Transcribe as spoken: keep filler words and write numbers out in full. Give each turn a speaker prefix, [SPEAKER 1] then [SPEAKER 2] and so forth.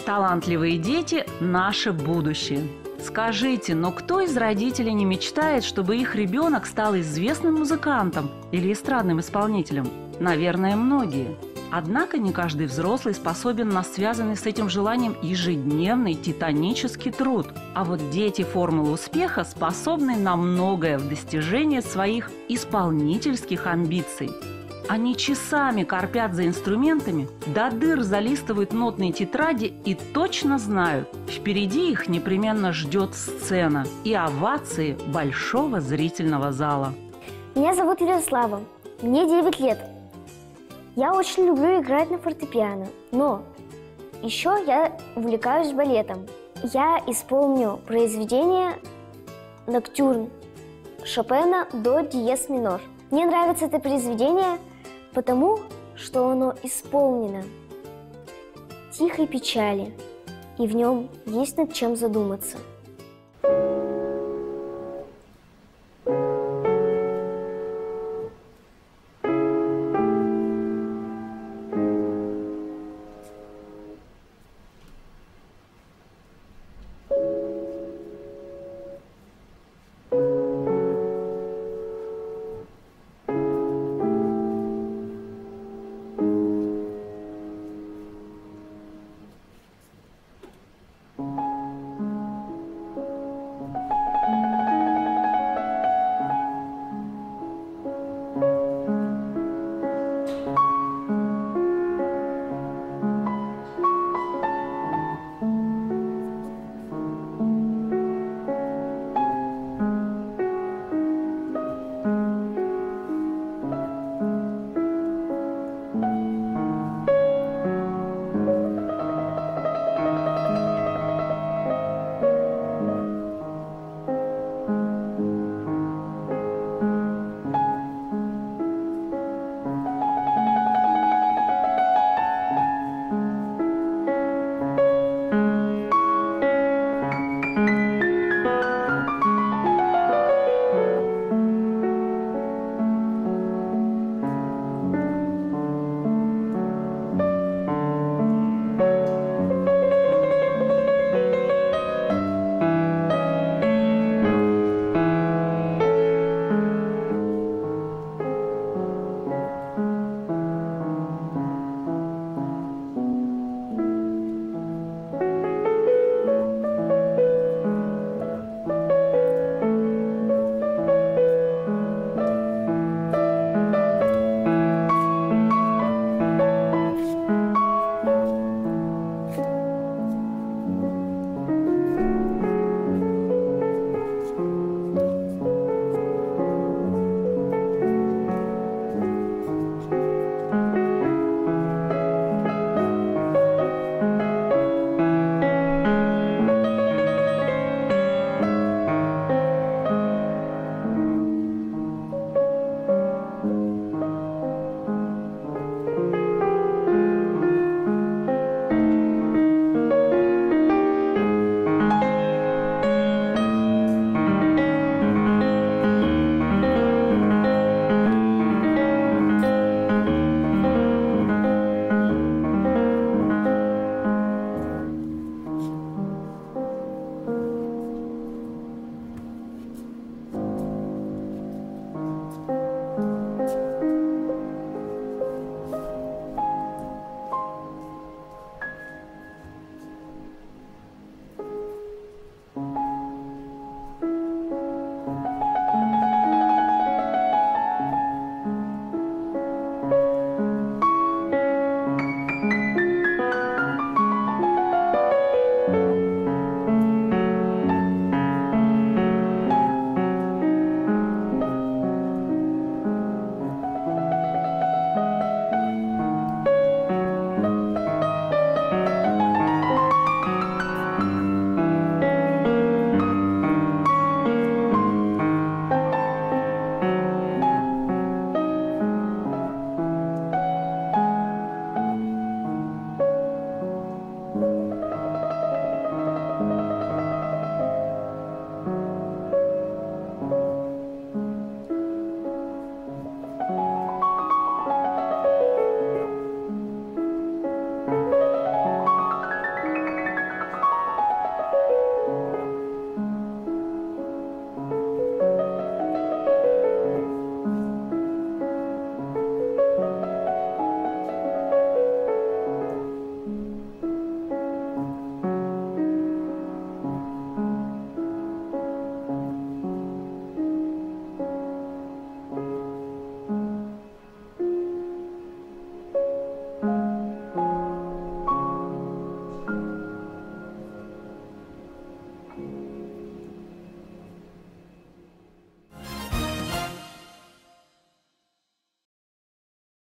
[SPEAKER 1] Талантливые дети – наше будущее. Скажите, но кто из родителей не мечтает, чтобы их ребенок стал известным музыкантом или эстрадным исполнителем? Наверное, многие. Однако не каждый взрослый способен на связанный с этим желанием ежедневный титанический труд. А вот дети формулы успеха способны на многое в достижении своих исполнительских амбиций. Они часами корпят за инструментами, до дыр залистывают нотные тетради и точно знают, впереди их непременно ждет сцена и овации большого зрительного зала.
[SPEAKER 2] Меня зовут Ярослава, мне девять лет. Я очень люблю играть на фортепиано, но еще я увлекаюсь балетом. Я исполню произведение «Ноктюрн» Шопена до диез минор. Мне нравится это произведение, потому что оно исполнено тихой печали, и в нем есть над чем задуматься.